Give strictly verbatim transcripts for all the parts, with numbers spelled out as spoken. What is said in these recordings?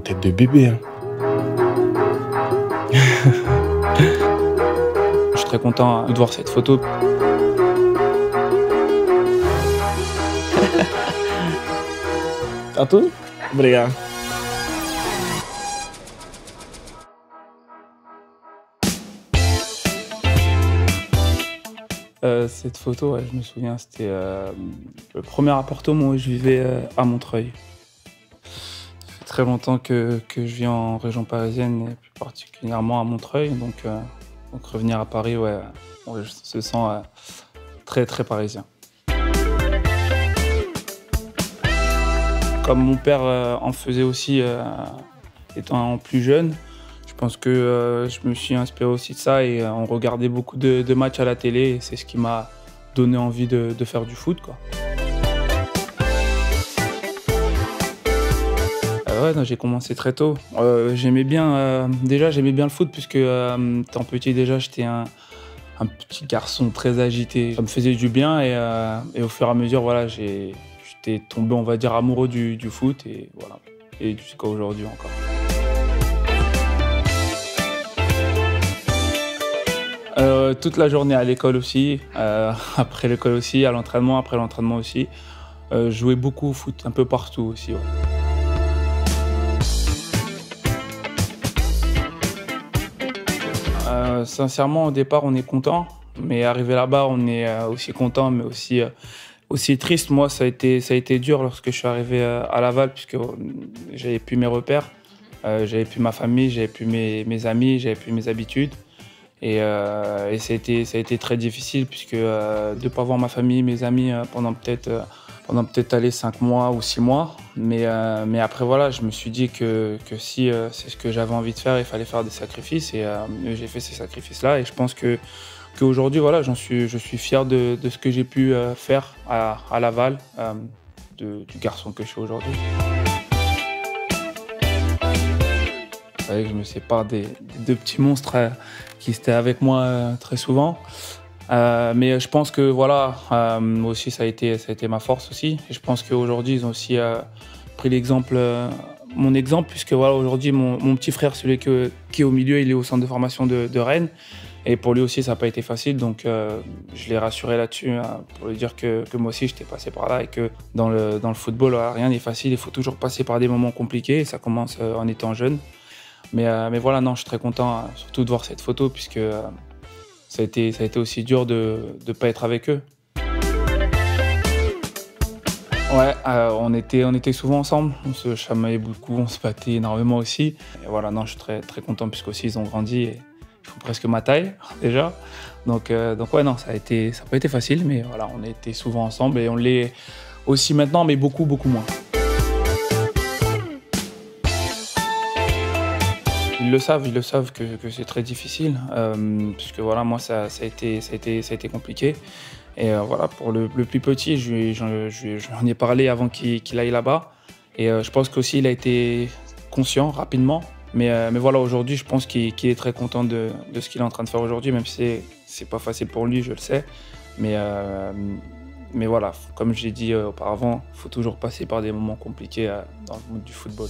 tête de bébé. Hein. Je suis très content de voir cette photo. Tatu? Obrigado. Euh, cette photo, ouais, je me souviens, c'était euh, le premier appartement où je vivais euh, à Montreuil. Ça fait très longtemps que, que je vis en région parisienne et plus particulièrement à Montreuil. Donc, euh, donc revenir à Paris, ouais, on se sent euh, très très parisien. Comme mon père euh, en faisait aussi euh, étant plus jeune, je pense que euh, je me suis inspiré aussi de ça et euh, on regardait beaucoup de, de matchs à la télé et c'est ce qui m'a donné envie de, de faire du foot, quoi. Euh, ouais, j'ai commencé très tôt. Euh, j'aimais bien, euh, déjà j'aimais bien le foot puisque euh, étant petit déjà j'étais un, un petit garçon très agité. Ça me faisait du bien et, euh, et au fur et à mesure voilà, j'étais tombé on va dire amoureux du, du foot et voilà, et jusqu'à aujourd'hui encore. Euh, toute la journée à l'école aussi, euh, après l'école aussi, à l'entraînement, après l'entraînement aussi. Euh, je jouais beaucoup au foot, un peu partout aussi. Ouais. Euh, sincèrement, au départ, on est content, mais arrivé là-bas, on est euh, aussi content, mais aussi, euh, aussi triste. Moi, ça a été, ça a été dur lorsque je suis arrivé euh, à Laval, puisque euh, j'avais plus mes repères, euh, j'avais plus ma famille, j'avais plus mes, mes amis, j'avais plus mes habitudes. Et, euh, et ça, a été, ça a été très difficile puisque euh, de ne pas voir ma famille, mes amis euh, pendant peut-être euh, pendant peut-être aller cinq mois ou six mois. Mais, euh, mais après voilà, je me suis dit que, que si euh, c'est ce que j'avais envie de faire, il fallait faire des sacrifices et euh, j'ai fait ces sacrifices-là. Et je pense que qu'aujourd'hui voilà, j'en suis, je suis fier de, de ce que j'ai pu euh, faire à, à Laval, euh, de, du garçon que je suis aujourd'hui. Vous savez que je me sépare des, des deux petits monstres euh, qui étaient avec moi euh, très souvent. Euh, mais je pense que voilà, euh, moi aussi ça a été, ça a été ma force aussi. Et je pense qu'aujourd'hui ils ont aussi euh, pris l'exemple, euh, mon exemple, puisque voilà aujourd'hui mon, mon petit frère, celui que, qui est au milieu, il est au centre de formation de, de Rennes. Et pour lui aussi ça n'a pas été facile, donc euh, je l'ai rassuré là-dessus euh, pour lui dire que, que moi aussi j'étais passé par là et que dans le, dans le football euh, rien n'est facile, il faut toujours passer par des moments compliqués et ça commence euh, en étant jeune. Mais, euh, mais voilà, non, je suis très content, euh, surtout de voir cette photo, puisque euh, ça, a été, ça a été aussi dur de ne pas être avec eux. Ouais, euh, on, était, on était souvent ensemble, on se chamaillait beaucoup, on se battait énormément aussi. Et voilà, non, je suis très, très content, puisqu'aussi ils ont grandi et ils font presque ma taille, déjà. Donc, euh, donc ouais, non, ça n'a été, ça a pas été facile, mais voilà, on était souvent ensemble et on l'est aussi maintenant, mais beaucoup, beaucoup moins. Ils le savent, ils le savent que, que c'est très difficile, euh, puisque voilà, moi, ça, ça, a été, ça, a été, ça a été compliqué. Et euh, voilà, pour le, le plus petit, j'en ai parlé avant qu'il qu'il aille là-bas. Et euh, je pense qu'aussi, il a été conscient rapidement. Mais, euh, mais voilà, aujourd'hui, je pense qu'il qu'il est très content de, de ce qu'il est en train de faire aujourd'hui, même si c'est pas facile pour lui, je le sais. Mais, euh, mais voilà, comme j'ai dit euh, auparavant, il faut toujours passer par des moments compliqués euh, dans le monde du football.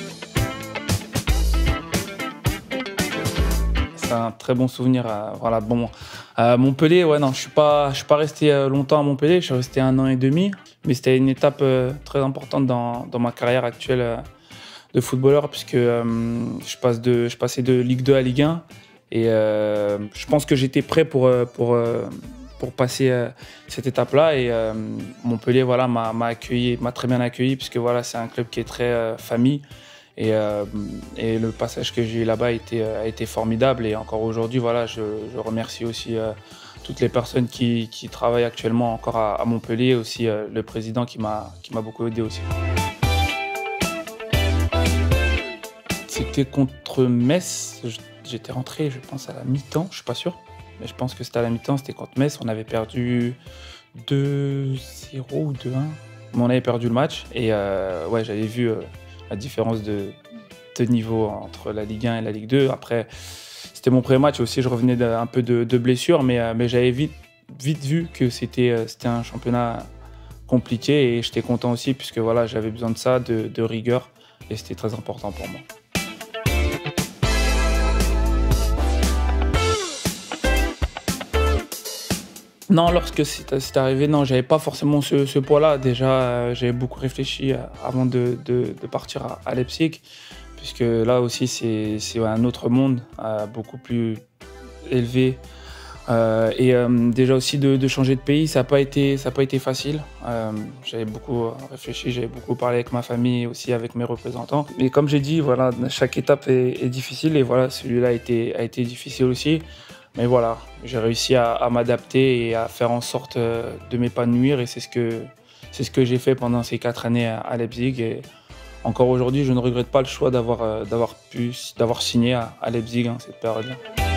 C'est un très bon souvenir. Euh, voilà, bon, à Montpellier, ouais, non, je suis pas, je suis pas resté longtemps à Montpellier. Je suis resté un an et demi, mais c'était une étape euh, très importante dans, dans ma carrière actuelle euh, de footballeur, puisque euh, je passe de, je passais de Ligue deux à Ligue un, et euh, je pense que j'étais prêt pour pour euh, pour passer euh, cette étape-là. Et euh, Montpellier, voilà, m'a m'a accueilli, m'a très bien accueilli, puisque voilà, c'est un club qui est très euh, famille. Et, euh, et le passage que j'ai eu là-bas a été, a été formidable. Et encore aujourd'hui, voilà, je, je remercie aussi euh, toutes les personnes qui, qui travaillent actuellement encore à, à Montpellier, aussi euh, le président qui m'a qui m'a beaucoup aidé aussi. C'était contre Metz. J'étais rentré, je pense, à la mi-temps, je suis pas sûr. Mais je pense que c'était à la mi-temps, c'était contre Metz. On avait perdu deux zéro ou deux un. Mais on avait perdu le match. Et euh, ouais, j'avais vu... Euh, la différence de, de niveau entre la Ligue un et la Ligue deux. Après, c'était mon premier match aussi, je revenais un peu de, de blessure, mais, mais j'avais vite, vite vu que c'était c'était un championnat compliqué et j'étais content aussi puisque voilà, j'avais besoin de ça, de, de rigueur et c'était très important pour moi. Non, lorsque c'est arrivé, non, j'avais pas forcément ce, ce poids-là. Déjà, euh, j'avais beaucoup réfléchi euh, avant de, de, de partir à, à Leipzig, puisque là aussi, c'est un autre monde, euh, beaucoup plus élevé. Euh, et euh, déjà aussi de, de changer de pays, ça n'a pas été, ça n'a pas été facile. Euh, j'avais beaucoup réfléchi, j'avais beaucoup parlé avec ma famille, aussi avec mes représentants. Mais comme j'ai dit, voilà, chaque étape est, est difficile et voilà, celui-là a été, a été difficile aussi. Mais voilà, j'ai réussi à, à m'adapter et à faire en sorte de m'épanouir et c'est ce que, c'est ce que j'ai fait pendant ces quatre années à, à Leipzig. Et encore aujourd'hui, je ne regrette pas le choix d'avoir d'avoir pu, d'avoir signé à, à Leipzig hein, cette période-là.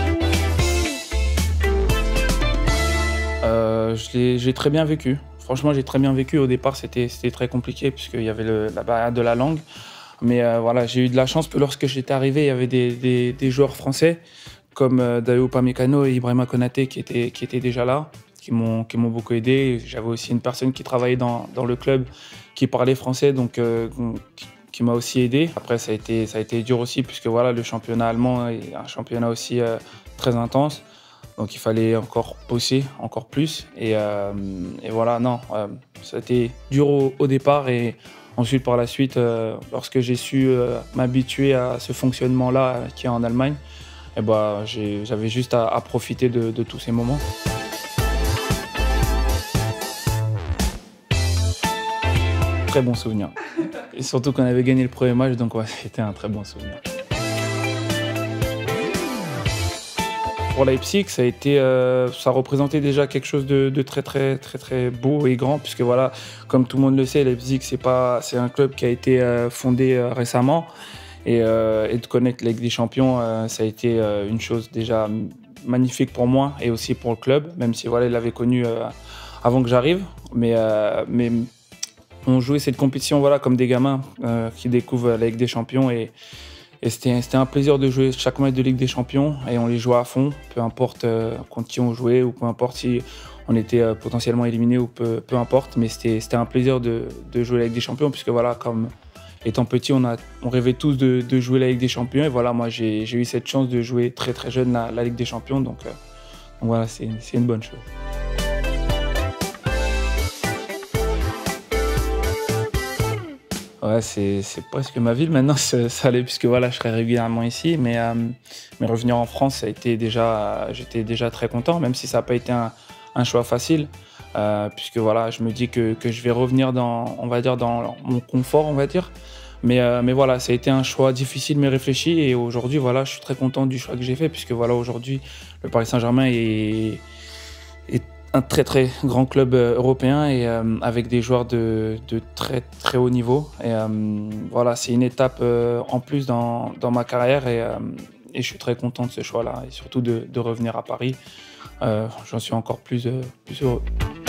Euh, j'ai très bien vécu. Franchement, j'ai très bien vécu. Au départ, c'était très compliqué puisqu'il y avait le, la barrière de la langue. Mais euh, voilà, j'ai eu de la chance que lorsque j'étais arrivé, il y avait des, des, des joueurs français comme euh, Dayot Upamecano et Ibrahima Konaté qui étaient, qui étaient déjà là, qui m'ont beaucoup aidé. J'avais aussi une personne qui travaillait dans, dans le club qui parlait français, donc euh, qui, qui m'a aussi aidé. Après, ça a été, ça a été dur aussi puisque voilà, le championnat allemand est un championnat aussi euh, très intense. Donc il fallait encore bosser, encore plus. Et, euh, et voilà, non, euh, ça a été dur au, au départ. Et ensuite, par la suite, euh, lorsque j'ai su euh, m'habituer à ce fonctionnement-là euh, qui est en Allemagne, et bah, j'avais juste à, à profiter de, de tous ces moments. Très bon souvenir. Et surtout qu'on avait gagné le premier match, donc ouais, c'était un très bon souvenir. Pour Leipzig, ça a été, euh, ça représentait déjà quelque chose de, de très très très très beau et grand, puisque voilà, comme tout le monde le sait, Leipzig c'est pas, c'est un club qui a été euh, fondé euh, récemment, et, euh, et de connaître la Ligue des Champions, euh, ça a été euh, une chose déjà magnifique pour moi et aussi pour le club, même si voilà, il l'avait connu euh, avant que j'arrive, mais euh, mais on jouait cette compétition voilà comme des gamins euh, qui découvrent la Ligue des Champions et Et c'était un plaisir de jouer chaque match de Ligue des Champions et on les jouait à fond, peu importe euh, contre qui on jouait ou peu importe si on était euh, potentiellement éliminé ou peu, peu importe. Mais c'était un plaisir de, de jouer la Ligue des Champions puisque voilà, comme étant petit, on, a, on rêvait tous de, de jouer la Ligue des Champions. Et voilà, moi j'ai eu cette chance de jouer très très jeune la, la Ligue des Champions. Donc, euh, donc voilà, c'est une bonne chose. Ouais, c'est presque ma ville maintenant, ça allait, puisque voilà, je serai régulièrement ici. Mais, euh, mais revenir en France, ça a été déjà, j'étais déjà très content, même si ça n'a pas été un, un choix facile. Euh, puisque voilà, je me dis que, que je vais revenir dans, on va dire, dans mon confort, on va dire. Mais, euh, mais voilà, ça a été un choix difficile mais réfléchi. Et aujourd'hui, voilà, je suis très content du choix que j'ai fait, puisque voilà, aujourd'hui, le Paris Saint-Germain est, est un très très grand club européen et euh, avec des joueurs de, de très très haut niveau. Et euh, voilà, c'est une étape euh, en plus dans, dans ma carrière et, euh, et je suis très content de ce choix-là et surtout de, de revenir à Paris. Euh, J'en suis encore plus, euh, plus heureux.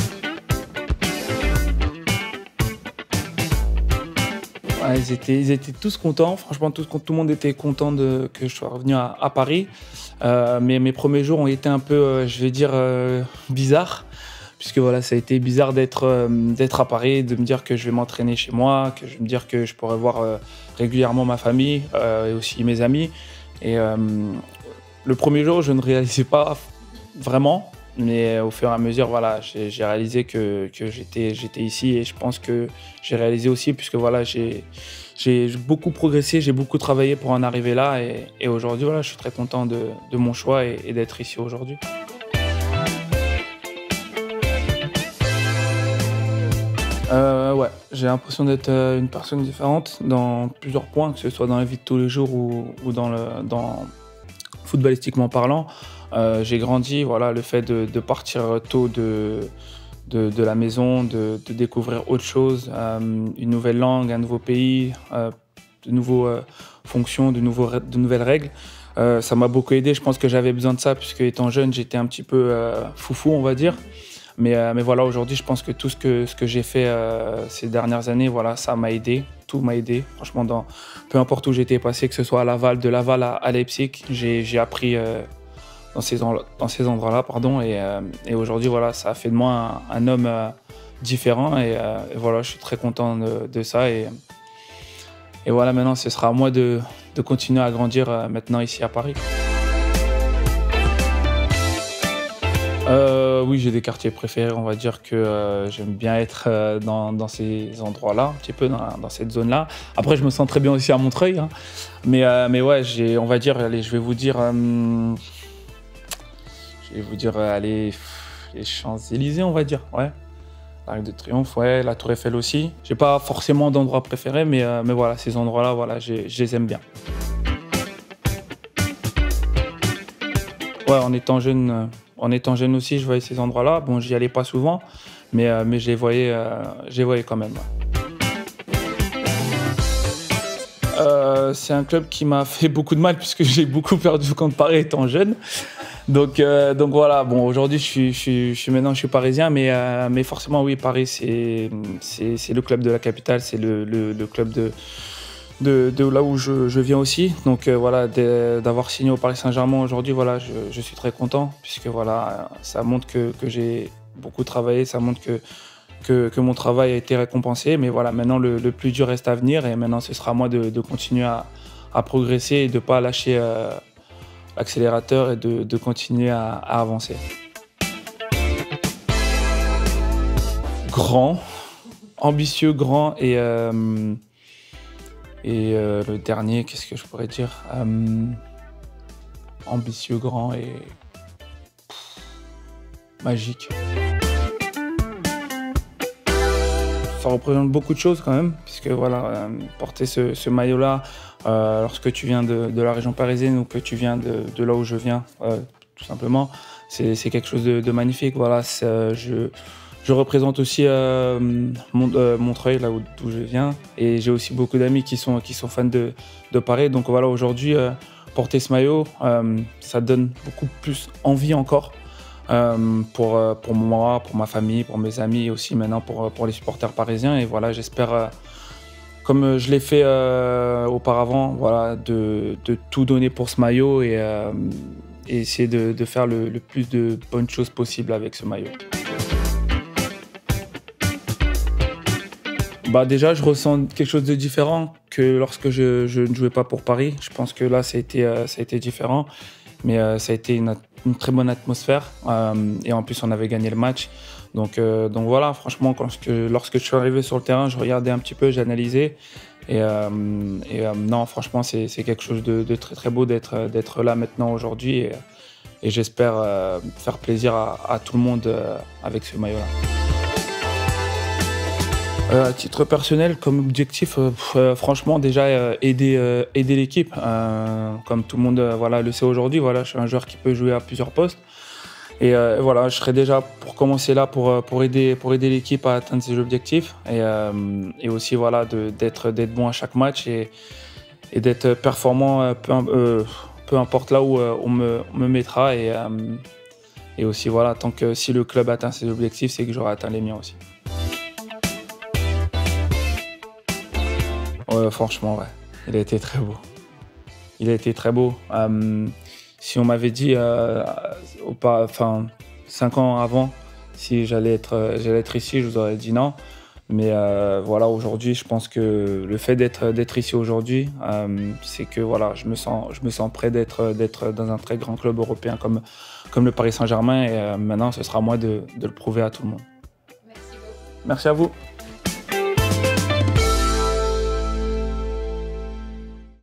Ouais, ils, étaient, ils étaient tous contents, franchement tout, tout le monde était content de, que je sois revenu à, à Paris. Euh, mais mes premiers jours ont été un peu, euh, je vais dire, euh, bizarres, puisque voilà, ça a été bizarre d'être euh, d'être à Paris, de me dire que je vais m'entraîner chez moi, que je vais me dire que je pourrais voir euh, régulièrement ma famille euh, et aussi mes amis. Et euh, le premier jour, je ne réalisais pas vraiment, mais au fur et à mesure, voilà, j'ai réalisé que, que j'étais j'étais ici et je pense que j'ai réalisé aussi, puisque voilà, j'ai J'ai beaucoup progressé, j'ai beaucoup travaillé pour en arriver là et, et aujourd'hui, voilà, je suis très content de, de mon choix et, et d'être ici aujourd'hui. Euh, ouais, j'ai l'impression d'être une personne différente dans plusieurs points, que ce soit dans la vie de tous les jours ou, ou dans le, dans, footballistiquement parlant. Euh, j'ai grandi, voilà, le fait de, de partir tôt de... De, de la maison, de, de découvrir autre chose, euh, une nouvelle langue, un nouveau pays, euh, de nouvelles euh, fonctions, de, nouveaux, de nouvelles règles. Euh, ça m'a beaucoup aidé, je pense que j'avais besoin de ça, puisque étant jeune, j'étais un petit peu euh, foufou, on va dire. Mais, euh, mais voilà, aujourd'hui, je pense que tout ce que, ce que j'ai fait euh, ces dernières années, voilà, ça m'a aidé, tout m'a aidé. Franchement, dans, peu importe où j'étais passé, que ce soit à Laval, de Laval à, à Leipzig, j'ai appris... Euh, dans ces, dans ces endroits-là, pardon, et, euh, et aujourd'hui, voilà, ça a fait de moi un, un homme euh, différent, et, euh, et voilà, je suis très content de, de ça, et, et voilà, maintenant, ce sera à moi de, de continuer à grandir euh, maintenant ici à Paris. Euh, oui, j'ai des quartiers préférés. On va dire que euh, j'aime bien être euh, dans, dans ces endroits-là, un petit peu dans, dans cette zone-là. Après, je me sens très bien aussi à Montreuil. Hein. Mais, euh, mais ouais, j'ai, on va dire, allez, je vais vous dire, euh, je vais vous dire, euh, allez, les Champs-Élysées, on va dire, ouais. L'Arc de Triomphe, ouais, la Tour Eiffel aussi. J'ai pas forcément d'endroit préféré, mais, euh, mais voilà, ces endroits-là, voilà, je les aime bien. Ouais, en étant jeune, euh, en étant jeune aussi, je voyais ces endroits-là. Bon, j'y allais pas souvent, mais, euh, mais je les voyais, euh, je les voyais quand même. Ouais. Euh, c'est un club qui m'a fait beaucoup de mal puisque j'ai beaucoup perdu contre Paris étant jeune. Donc, euh, donc voilà, bon, aujourd'hui, je suis, je, suis, je suis maintenant je suis parisien, mais, euh, mais forcément, oui, Paris, c'est le club de la capitale, c'est le, le, le club de, de, de là où je, je viens aussi. Donc euh, voilà, d'avoir signé au Paris Saint-Germain aujourd'hui, voilà, je, je suis très content, puisque voilà, ça montre que, que j'ai beaucoup travaillé, ça montre que, que, que mon travail a été récompensé. Mais voilà, maintenant, le, le plus dur reste à venir, et maintenant, ce sera à moi de, de continuer à, à progresser et de ne pas lâcher euh, l'accélérateur et de, de continuer à, à avancer. Grand, ambitieux, grand et, euh, et euh, le dernier, qu'est-ce que je pourrais dire euh, ambitieux, grand et pff, magique. Ça représente beaucoup de choses quand même, puisque voilà, euh, porter ce, ce maillot-là, euh, lorsque tu viens de, de la région parisienne ou que tu viens de, de là où je viens, euh, tout simplement, c'est quelque chose de, de magnifique. Voilà, euh, je, je représente aussi euh, mon, euh, Montreuil, là où, où je viens, et j'ai aussi beaucoup d'amis qui sont, qui sont fans de, de Paris. Donc voilà, aujourd'hui, euh, porter ce maillot, euh, ça donne beaucoup plus envie encore. Euh, pour, pour moi, pour ma famille, pour mes amis et aussi maintenant pour, pour les supporters parisiens. Et voilà, j'espère, euh, comme je l'ai fait euh, auparavant, voilà, de, de tout donner pour ce maillot et, euh, et essayer de, de faire le, le plus de bonnes choses possibles avec ce maillot. Bah déjà, je ressens quelque chose de différent que lorsque je, je ne jouais pas pour Paris. Je pense que là, ça a été, euh, ça a été différent. Mais euh, ça a été une, une très bonne atmosphère euh, et en plus on avait gagné le match. Donc, euh, donc voilà, franchement, quand je, lorsque je suis arrivé sur le terrain, je regardais un petit peu, j'analysais. Et, euh, et euh, non, franchement, c'est quelque chose de, de très très beau d'être d'être là maintenant aujourd'hui. Et, et j'espère euh, faire plaisir à, à tout le monde euh, avec ce maillot-là. Euh, à titre personnel, comme objectif, euh, euh, franchement, déjà euh, aider, euh, aider l'équipe. Euh, comme tout le monde euh, voilà, le sait aujourd'hui, voilà, je suis un joueur qui peut jouer à plusieurs postes. Et euh, voilà, je serai déjà pour commencer là pour, pour aider, pour aider l'équipe à atteindre ses objectifs. Et, euh, et aussi voilà, d'être d'être bon à chaque match et, et d'être performant euh, peu, euh, peu importe là où euh, on, me, on me mettra. Et, euh, et aussi, voilà, tant que si le club atteint ses objectifs, c'est que j'aurai atteint les miens aussi. Ouais, franchement, ouais. Il a été très beau. Il a été très beau. Euh, si on m'avait dit, euh, au pas, enfin, cinq ans avant, si j'allais être, j'allais être ici, je vous aurais dit non. Mais euh, voilà, aujourd'hui, je pense que le fait d'être d'être ici aujourd'hui, euh, c'est que voilà, je me sens, je me sens prêt d'être d'être dans un très grand club européen comme, comme le Paris Saint-Germain. Et euh, maintenant, ce sera à moi de, de le prouver à tout le monde. Merci beaucoup. Merci à vous.